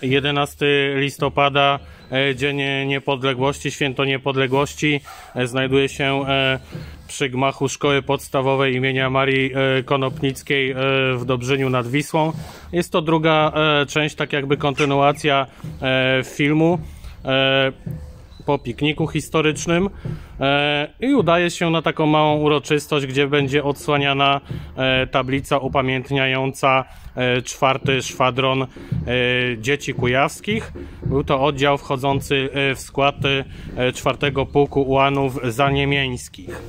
11 listopada, Dzień Niepodległości, Święto Niepodległości. Znajduję się przy gmachu Szkoły Podstawowej imienia Marii Konopnickiej w Dobrzyniu nad Wisłą. Jest to druga część, tak jakby kontynuacja filmu po pikniku historycznym i udaje się na taką małą uroczystość, gdzie będzie odsłaniana tablica upamiętniająca 4. Szwadron Dzieci Kujawskich. Był to oddział wchodzący w skład 4. Pułku Ułanów Zaniemieńskich.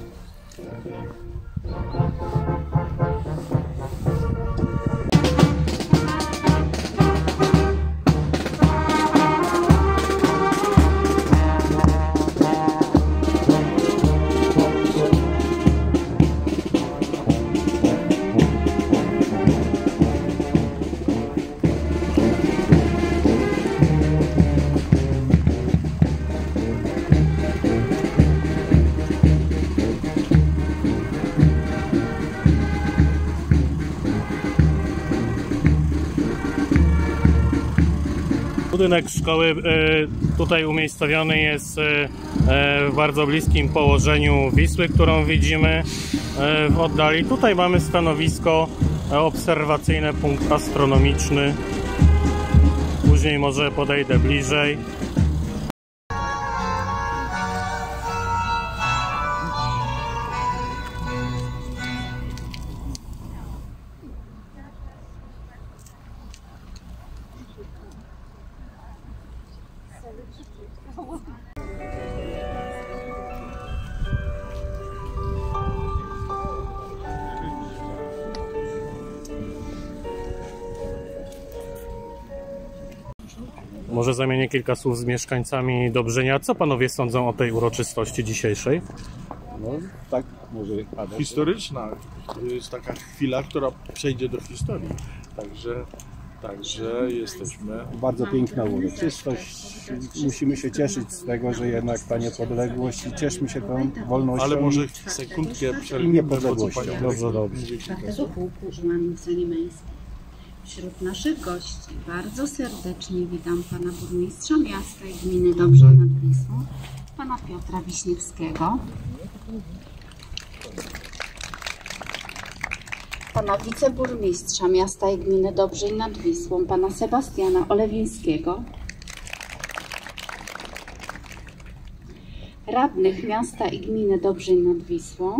Budynek szkoły tutaj umiejscowiony jest w bardzo bliskim położeniu Wisły, którą widzimy w oddali. Tutaj mamy stanowisko obserwacyjne, punkt astronomiczny. Później może podejdę bliżej. Może zamienię kilka słów z mieszkańcami Dobrzynia. Co panowie sądzą o tej uroczystości dzisiejszej? No tak, może historyczna. To jest taka chwila, która przejdzie do historii. Także jesteśmy... Bardzo piękna uroczystość. Musimy się cieszyć z tego, że jednak ta niepodległość i cieszmy się tą wolnością. Ale może sekundkę i niepodległością. Dobrze. Czwartego Pułku Ułanów Zaniemieńskich. Wśród naszych gości bardzo serdecznie witam pana burmistrza miasta i gminy Dobrzeń nad Wisłą, pana Piotra Wiśniewskiego, pana wiceburmistrza miasta i gminy Dobrzeń nad Wisłą, pana Sebastiana Olewińskiego, radnych miasta i gminy Dobrzeń nad Wisłą.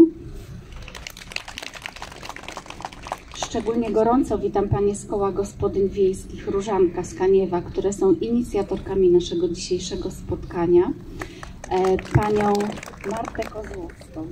Szczególnie gorąco witam panie z Koła Gospodyń Wiejskich Różanka z Kaniewa, które są inicjatorkami naszego dzisiejszego spotkania. Panią Martę Kozłowską.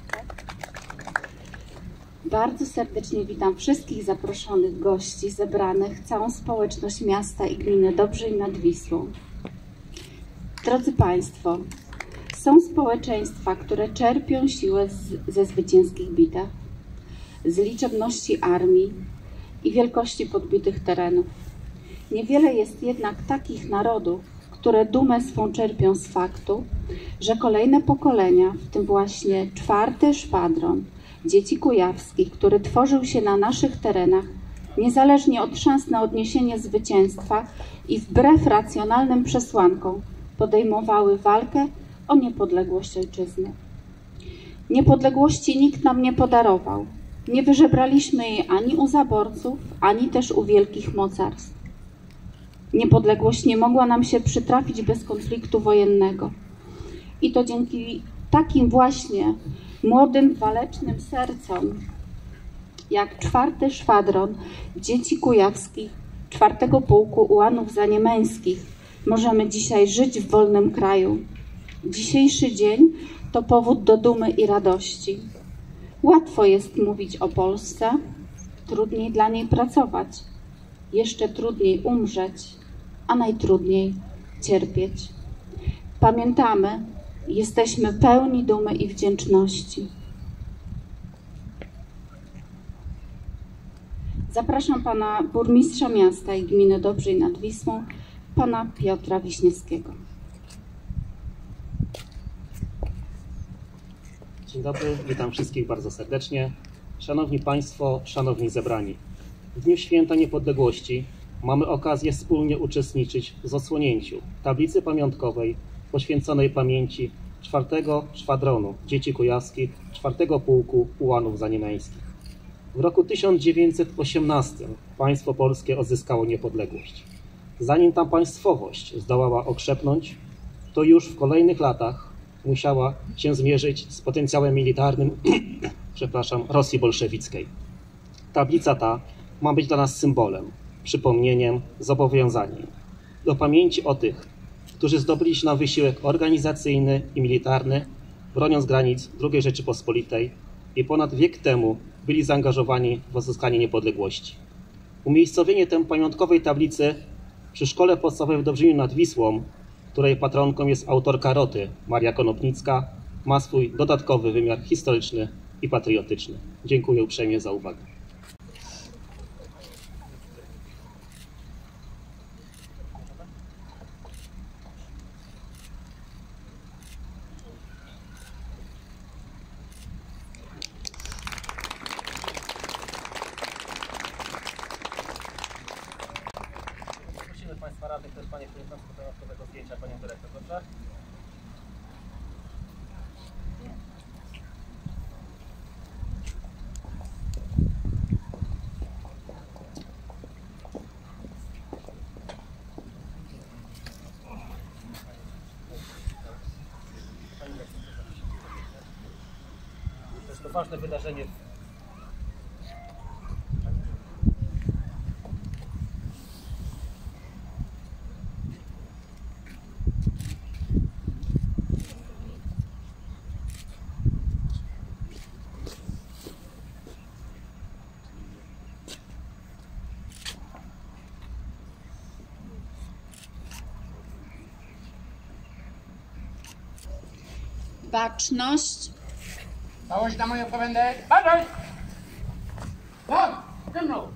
Bardzo serdecznie witam wszystkich zaproszonych gości, zebranych, całą społeczność miasta i gminy Dobrzeń nad Wisłą. Drodzy państwo, są społeczeństwa, które czerpią siłę ze zwycięskich bitew, z liczebności armii i wielkości podbitych terenów. Niewiele jest jednak takich narodów, które dumę swą czerpią z faktu, że kolejne pokolenia, w tym właśnie 4. Szwadron Dzieci Kujawskich, który tworzył się na naszych terenach, niezależnie od szans na odniesienie zwycięstwa i wbrew racjonalnym przesłankom, podejmowały walkę o niepodległość ojczyzny. Niepodległości nikt nam nie podarował. Nie wyżebraliśmy jej ani u zaborców, ani też u wielkich mocarstw. Niepodległość nie mogła nam się przytrafić bez konfliktu wojennego. I to dzięki takim właśnie młodym, walecznym sercom, jak 4. Szwadron Dzieci Kujawskich 4. Pułku Ułanów Zaniemieńskich, możemy dzisiaj żyć w wolnym kraju. Dzisiejszy dzień to powód do dumy i radości. Łatwo jest mówić o Polsce, trudniej dla niej pracować, jeszcze trudniej umrzeć, a najtrudniej cierpieć. Pamiętamy, jesteśmy pełni dumy i wdzięczności. Zapraszam pana burmistrza miasta i gminy Dobrzeń nad Wisłą, pana Piotra Wiśniewskiego. Dzień dobry, witam wszystkich bardzo serdecznie. Szanowni Państwo, szanowni zebrani. W dniu Święta Niepodległości mamy okazję wspólnie uczestniczyć w odsłonięciu tablicy pamiątkowej poświęconej pamięci 4. Szwadronu Dzieci Kujawskich 4. Pułku Ułanów Zaniemeńskich. W roku 1918 państwo polskie odzyskało niepodległość. Zanim ta państwowość zdołała okrzepnąć, to już w kolejnych latach musiała się zmierzyć z potencjałem militarnym Rosji bolszewickiej. Tablica ta ma być dla nas symbolem, przypomnieniem, zobowiązaniem do pamięci o tych, którzy zdobyli się na wysiłek organizacyjny i militarny, broniąc granic II Rzeczypospolitej i ponad wiek temu byli zaangażowani w odzyskanie niepodległości. Umiejscowienie tej pamiątkowej tablicy przy Szkole Podstawowej w Dobrzyniu nad Wisłą, której patronką jest autorka Roty Maria Konopnicka, ma swój dodatkowy wymiar historyczny i patriotyczny. Dziękuję uprzejmie za uwagę. Prosimy Państwa radnych, też Panie Przewodniczący, do dodatkowego zdjęcia Panią Dyrektor, dobrze? To jest to ważne wydarzenie. Baczność. Całość na moją komendę. Baczność! Tak, ze mną!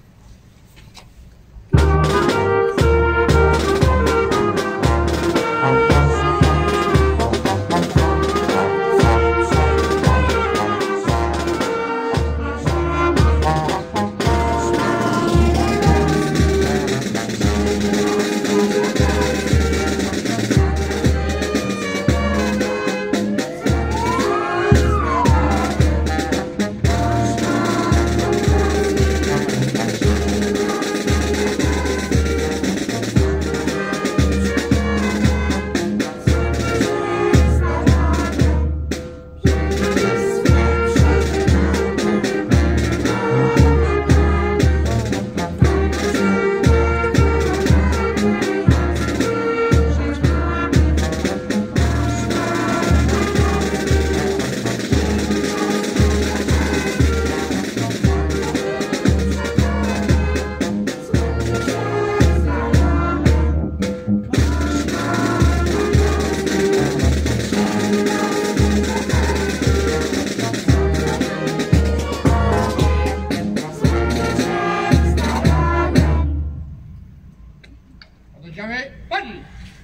Odejdziemy. Pani!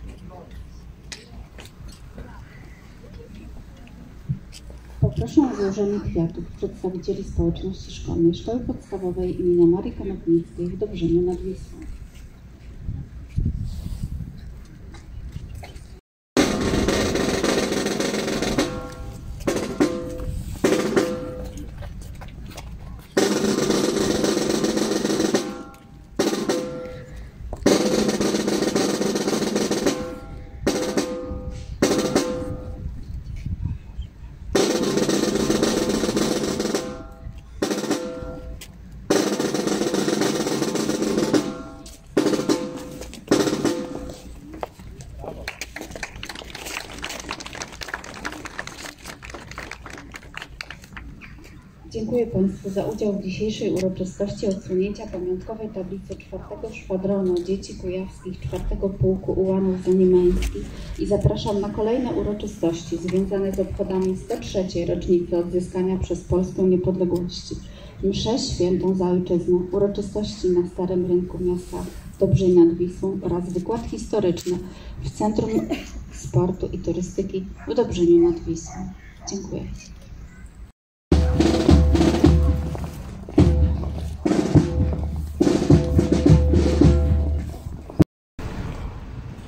Poproszę o złożenie kwiatów przedstawicieli społeczności szkolnej Szkoły Podstawowej imienia Marii Konopnickiej w Dobrzyniu nad Wisłą. Dziękuję Państwu za udział w dzisiejszej uroczystości odsłonięcia pamiątkowej tablicy 4. Szwadronu Dzieci Kujawskich 4. Pułku Ułanów Zaniemeńskich i zapraszam na kolejne uroczystości związane z obchodami 103. rocznicy odzyskania przez Polskę niepodległości, mszę świętą za ojczyznę, uroczystości na Starym Rynku miasta Dobrzyń nad Wisłą oraz wykład historyczny w Centrum Sportu i Turystyki w Dobrzyniu nad Wisłą. Dziękuję.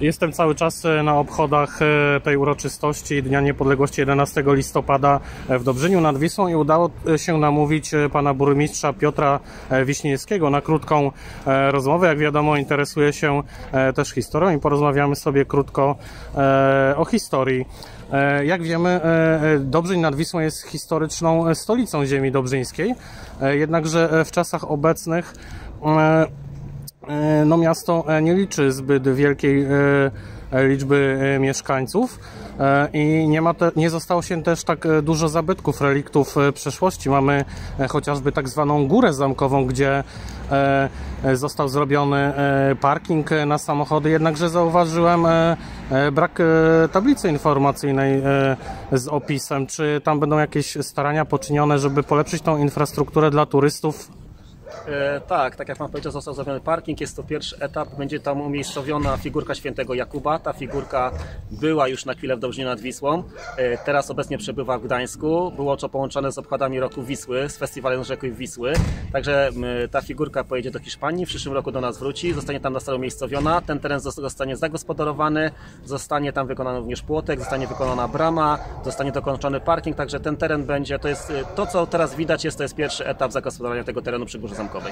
Jestem cały czas na obchodach tej uroczystości Dnia Niepodległości 11 listopada w Dobrzyniu nad Wisłą i udało się namówić pana burmistrza Piotra Wiśniewskiego na krótką rozmowę. Jak wiadomo, interesuje się też historią i porozmawiamy sobie krótko o historii. Jak wiemy, Dobrzyń nad Wisłą jest historyczną stolicą ziemi dobrzyńskiej, jednakże w czasach obecnych no miasto nie liczy zbyt wielkiej liczby mieszkańców i nie zostało się też tak dużo zabytków, reliktów przeszłości. Mamy chociażby tak zwaną Górę Zamkową, gdzie został zrobiony parking na samochody, jednakże zauważyłem brak tablicy informacyjnej z opisem. Czy tam będą jakieś starania poczynione, żeby polepszyć tą infrastrukturę dla turystów? Tak jak pan powiedział, został zrobiony parking, jest to pierwszy etap, będzie tam umiejscowiona figurka świętego Jakuba. Ta figurka była już na chwilę w Dobrzyniu nad Wisłą, teraz obecnie przebywa w Gdańsku. Było to połączone z obchodami Roku Wisły, z festiwalem Rzeki Wisły, także ta figurka pojedzie do Hiszpanii, w przyszłym roku do nas wróci, zostanie tam na stałe umiejscowiona, ten teren zostanie zagospodarowany, zostanie tam wykonany również płotek, zostanie wykonana brama, zostanie dokończony parking, także ten teren będzie, to jest to, co teraz widać, to jest pierwszy etap zagospodarowania tego terenu przy Górze Zamkowej.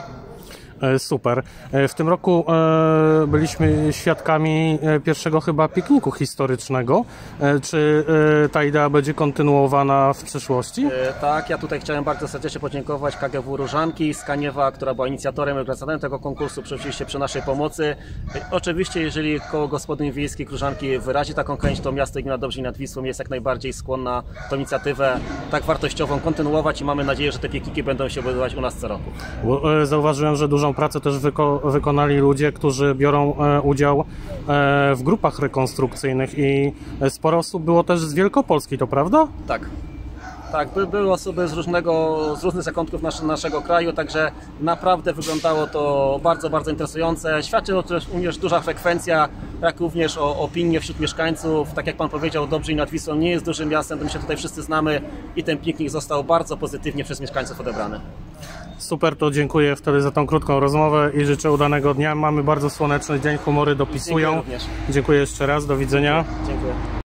Super. W tym roku byliśmy świadkami pierwszego chyba pikniku historycznego. Czy ta idea będzie kontynuowana w przyszłości? Tak, ja tutaj chciałem bardzo serdecznie podziękować KGW Różanki z Kaniewa, która była inicjatorem i organizatorem tego konkursu, oczywiście przy naszej pomocy. Oczywiście, jeżeli Koło Gospodyń Wiejskich Różanki wyrazi taką chęć, to miasto i gmina Dobrzyń nad Wisłą jest jak najbardziej skłonna tę inicjatywę tak wartościową kontynuować i mamy nadzieję, że te pikniki będą się odbywać u nas co roku. Zauważyłem, że dużą pracę też wykonali ludzie, którzy biorą udział w grupach rekonstrukcyjnych i sporo osób było też z Wielkopolski, to prawda? Tak, były osoby z różnych zakątków naszego kraju, także naprawdę wyglądało to bardzo, bardzo interesujące. Świadczy o tym również duża frekwencja, jak również o opinię wśród mieszkańców. Tak jak pan powiedział, Dobrzyń nad Wisłą nie jest dużym miastem, to my się tutaj wszyscy znamy i ten piknik został bardzo pozytywnie przez mieszkańców odebrany. Super, to dziękuję wtedy za tą krótką rozmowę i życzę udanego dnia. Mamy bardzo słoneczny dzień, humory dopisują. Dziękuję również. Dziękuję jeszcze raz, do widzenia. Dziękuję.